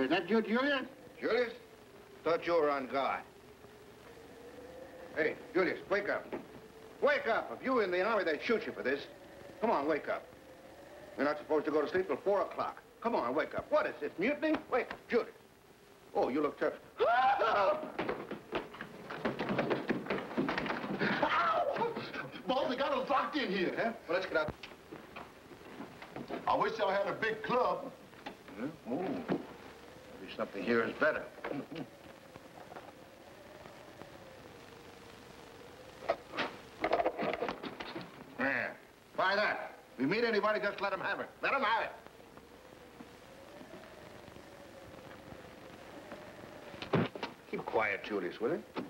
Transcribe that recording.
is that you, Julius? Julius? Thought you were on guard. Hey, Julius, wake up. Wake up. If you were in the army, they'd shoot you for this. Come on, wake up. You're not supposed to go to sleep till 4 o'clock. Come on, wake up. What is this, mutiny? Wake up, Julius. Oh, you look terrible. Boss, they got us locked in here. Huh? Well, let's get out. I wish I had a big club. Oh, maybe something here is better. Yeah, try that. If you meet anybody, just let them have it. Let them have it. Keep quiet, Julius, will you?